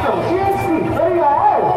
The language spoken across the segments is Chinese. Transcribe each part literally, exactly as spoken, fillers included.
首先请朋友。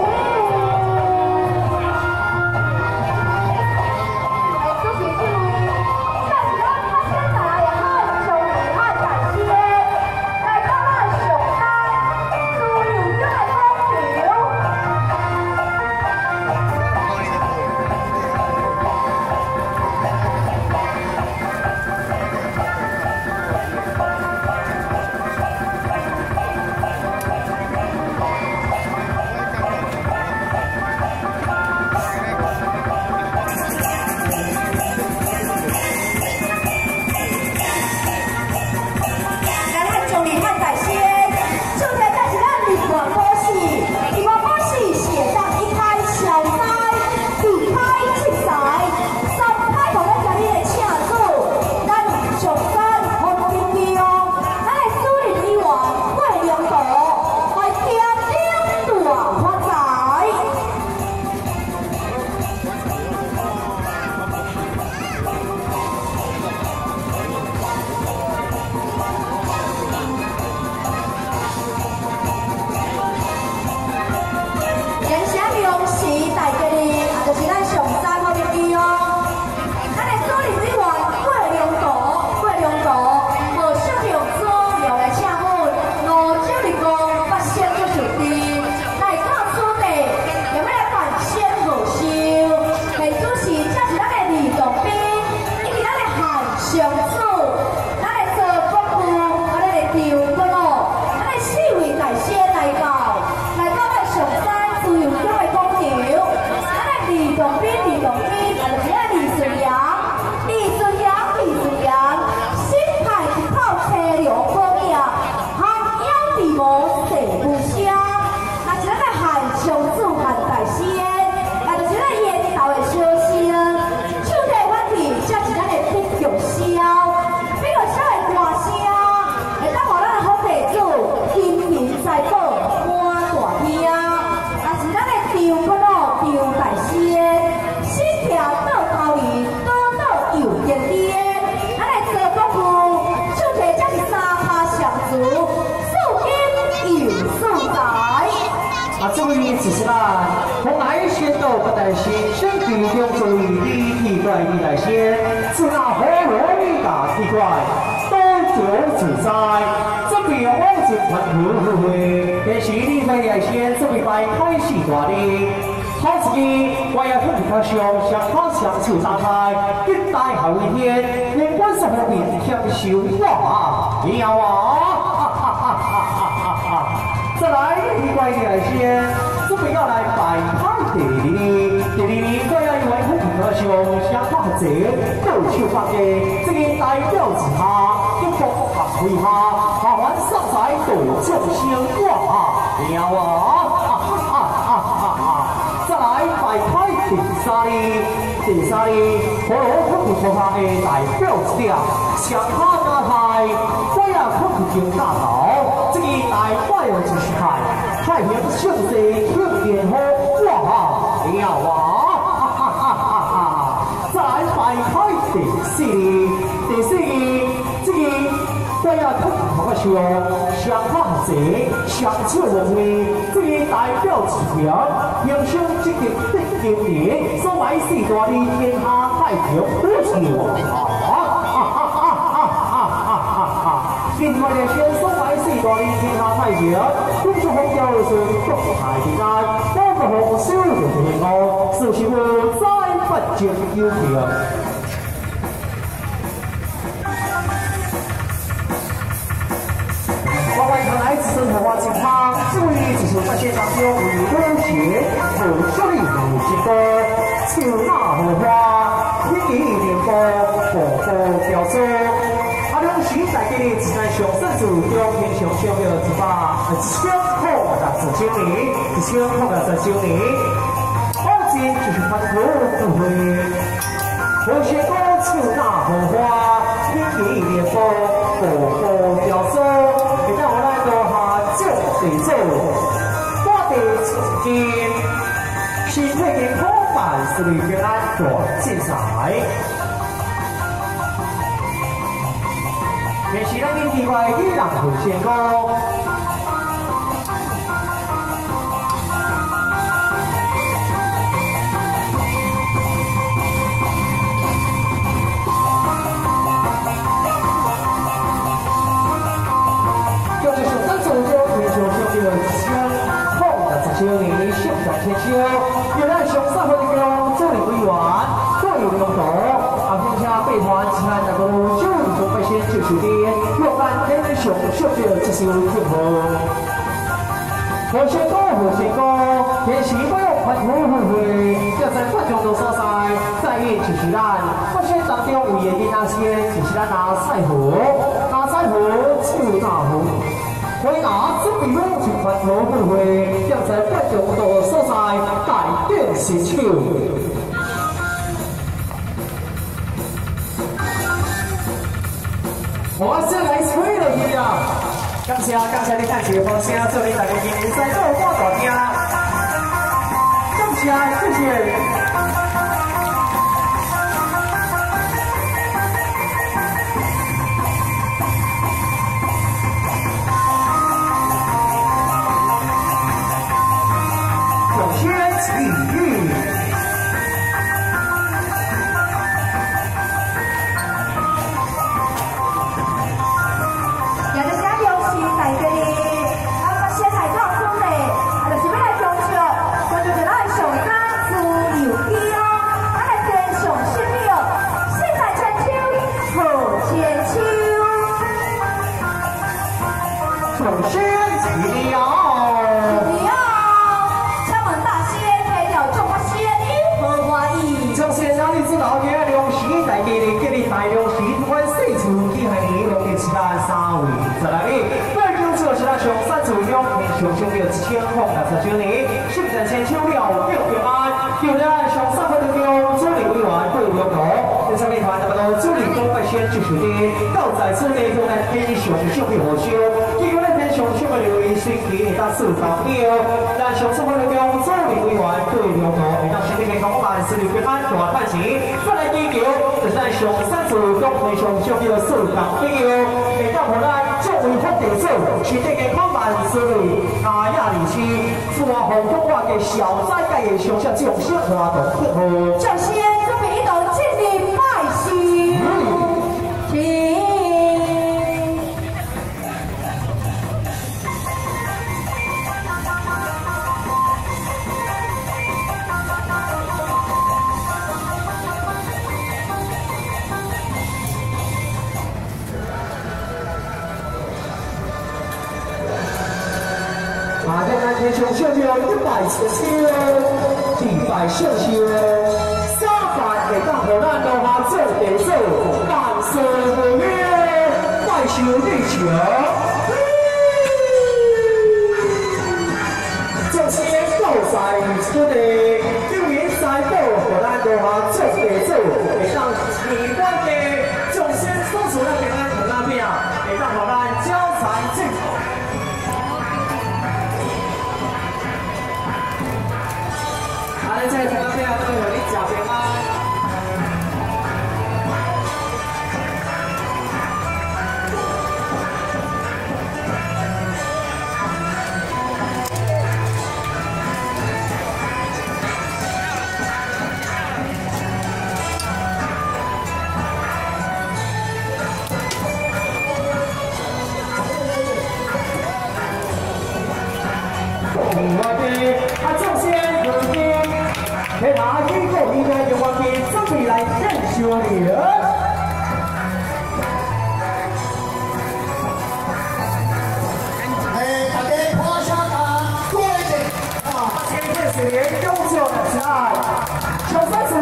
只是啦，红来先到不担心，身体中注意你体怪你来先，是那好容易打体怪，都就自在。这边我是团土会，但是你来来先，这边摆开始大的。好自己，我要看他上，想方向处打开，一代后一天，连关上后面享受哇，你要啊！哈哈哈哈哈哈！再来，你怪你来先。 这边要来摆拍第二年，第二年我要因为好平和上相拍者，到处拍嘅，这个代表之下，一幅合配下，下完色彩都众生哇，了啊！哈哈哈哈哈！再来摆拍第三年，第三年我攞好平和下嘅代表之了，相拍加台，我要好平和大道，这个代表就是台。 太阳盛世庆典好哇！了啊！哈哈哈哈哈！再摆开第四年，第四年这个我要看同个上相拍者相处红的，这个代表之条，人生这个的经典，所谓四大的天下太平无事啊！哈哈哈哈哈哈哈！另外呢，先所谓四大的天下太平。 工作好教的是国泰平安，包括好少的平安，是是我再不接要求。我为看来自生活情况，注意就是在现场中与多学，和这里有几个秋纳荷花，天一年高，火火标准。 啊，两时在给自然上甚至中天上上的一把一千块的紫金梨，一千块的紫金梨，二金就是它的不会。有些高秋纳荷花，天一年高，火火标准。现在我来到下种地做，我的紫金，身体健康，万事平安，大精彩。 也是咱今地外的人头先高， 千秋，有咱上三分钟助理委员各有用途，啊，并且备团其他大家九二九百先九十点，若干天天上上着一首祝福。何先哥，何先哥，天时不用欢呼呼会，要在观众多所在，在意就是咱。我先当中有嘢的那些，就是咱拿彩虹，拿彩虹就拿红。为拿这笔路去欢呼呼会，要在观众多所在，改变心情。我先来吹了一下。感谢感谢你看节目声，祝你大家今年再多发大听。感谢谢谢。首先体育。首先，起了，起了，敲门大仙，配了中华仙衣和花衣。将先让你知道，今日两时在今日今日大两时，不管四处去系你两件时间三位在哪里？二九九是咱上三组中，上上了一千空六十九年，圣诞千秋了，六平安。有咱上三分钟中，主理委员对了头，第三名团那么多主理都会先支持的，到在此内中呢，天上上的何修。结果呢，天上上的留言随其你到四十秒，咱上三分钟中，主理委员对了头，每当身体健康万事如意安，大欢喜。再来第九，就是咱上三组中，天上上的四十秒，每当和咱作为发电手，身体健康万事如意，阿亚里西，祝我红中华嘅小灾界嘅上下掌声活动祝福。首先，准备一道敬礼拜喜，请。大家看天上笑笑一百次笑，一百笑笑，三百会当互咱落下做地做，万事如意，拜寿地球。这些高赛出的，今年赛道互咱落下做地做，会当美观的，众先所处咱平安同那边，会当互咱招财进宝。啊！你真係同我邊啊？都有啲雜嘅嗎？我哋阿周先生嘅。喺下幾個年嘅用我嘅準備嚟聽笑臉。誒，大家拍下卡，多謝啊！謝謝笑臉，優秀嘅愛，長三